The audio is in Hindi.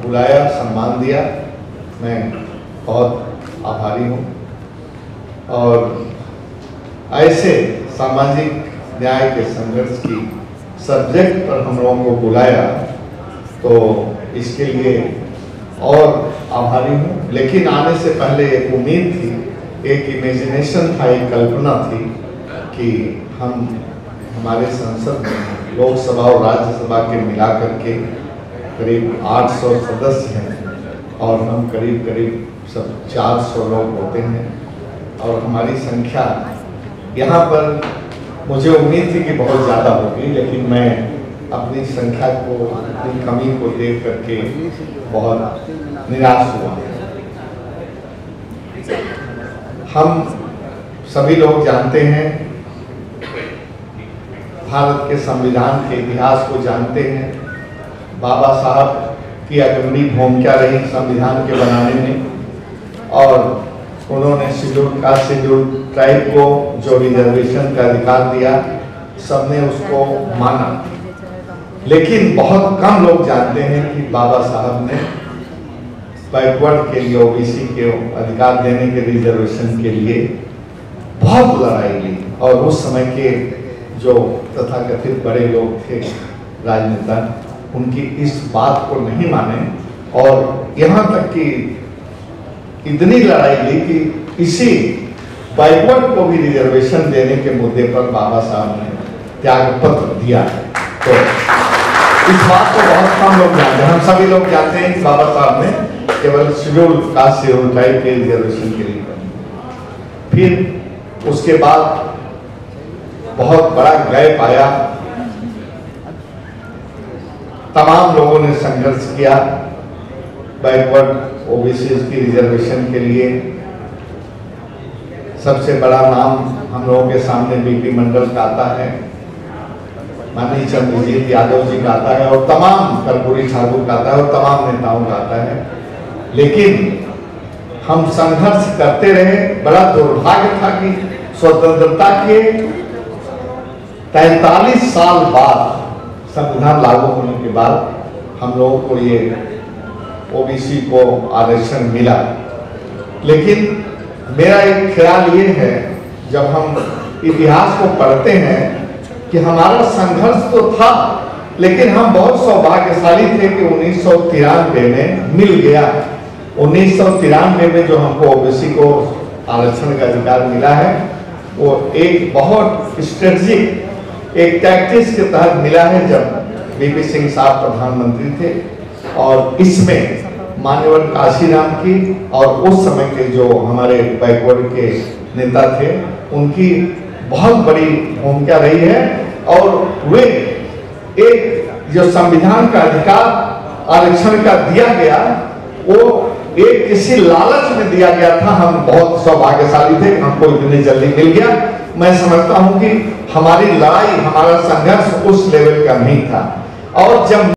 बुलाया, सम्मान दिया, मैं बहुत आभारी हूँ। और ऐसे सामाजिक न्याय के संघर्ष की सब्जेक्ट पर हम लोगों को बुलाया तो इसके लिए और आभारी हूँ। लेकिन आने से पहले एक उम्मीद थी, एक इमेजिनेशन था, एक कल्पना थी कि हम हमारे संसद में लोकसभा और राज्यसभा के मिला करके करीब 800 सदस्य हैं और हम करीब सब 400 लोग होते हैं और हमारी संख्या यहाँ पर मुझे उम्मीद थी कि बहुत ज़्यादा होगी, लेकिन मैं अपनी संख्या को, अपनी कमी को देख करके बहुत निराश हुआ। हम सभी लोग जानते हैं, भारत के संविधान के इतिहास को जानते हैं। बाबा साहब की अग्रणी भूमिका रही संविधान के बनाने में और उन्होंने शेड्यूल कास्ट शेड्यूल ट्राइब को जो रिजर्वेशन का अधिकार दिया, सबने उसको माना। लेकिन बहुत कम लोग जानते हैं कि बाबा साहब ने बैकवर्ड के लिए, ओबीसी के अधिकार देने के, रिजर्वेशन के लिए बहुत लड़ाई ली। और उस समय के जो तथाकथित बड़े लोग थे, राजनेता, उनकी इस बात को नहीं माने और यहाँ तक कि इतनी लड़ाई ली कि इसी बैकवर्ड को भी रिजर्वेशन देने के मुद्दे पर बाबा साहब ने त्याग पत्र दिया है। तो इस बात को बहुत कम लोग जानते हैं। हम सभी लोग जानते हैं कि बाबा साहब ने केवल शेड्यूल कास्ट शेड्यूल ट्राइब के रिजर्वेशन के लिए बनी। फिर उसके बाद बहुत बड़ा गैप आया, तमाम लोगों ने संघर्ष किया बैकवर्ड ओबीसी की रिजर्वेशन के लिए। सबसे बड़ा नाम हम लोगों के सामने बीपी मंडल का आता है, माननीय चंद्रजीत यादव जी का आता है और तमाम कर्पूरी ठाकुर का आता है और तमाम नेताओं का आता है। लेकिन हम संघर्ष करते रहे। बड़ा दुर्भाग्य था कि स्वतंत्रता के 43 साल बाद, संविधान लागू होने के बाद हम लोगों को ये ओबीसी को आरक्षण मिला। लेकिन मेरा एक ख्याल ये है, जब हम इतिहास को पढ़ते हैं कि हमारा संघर्ष तो था, लेकिन हम बहुत सौभाग्यशाली थे कि 1993 में मिल गया। 1993 में जो हमको ओबीसी को आरक्षण का अधिकार मिला है, वो एक बहुत स्ट्रेटजिक, एक टैक्टिक्स के तहत मिला है जब वीपी सिंह साहब प्रधानमंत्री थे। और इसमें मान्यवर काशीराम की और उस समय के जो हमारे बैकवर्ड के नेता थे, उनकी बहुत बड़ी भूमिका रही है। और वे एक जो संविधान का अधिकार आरक्षण का दिया गया, वो एक किसी लालच में दिया गया था। हम बहुत सौभाग्यशाली थे, हमको इतनी जल्दी मिल गया। मैं समझता हूं कि हमारी लड़ाई, हमारा संघर्ष उस लेवल का नहीं था। और जब